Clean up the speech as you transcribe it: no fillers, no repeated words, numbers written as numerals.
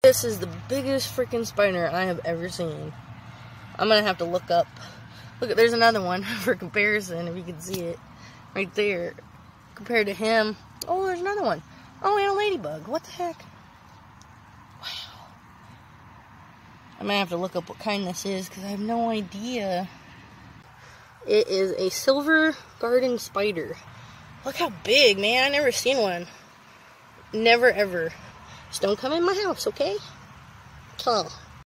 This is the biggest freaking spider I have ever seen. I'm gonna have to look up. Look, there's another one for comparison, if you can see it. Right there. Compared to him. Oh, there's another one. Oh, and a ladybug. What the heck? Wow. I'm gonna have to look up what kind this is, because I have no idea. It is a silver garden spider. Look how big, man. I never seen one. Never, ever. Just don't come in my house, okay? Come on.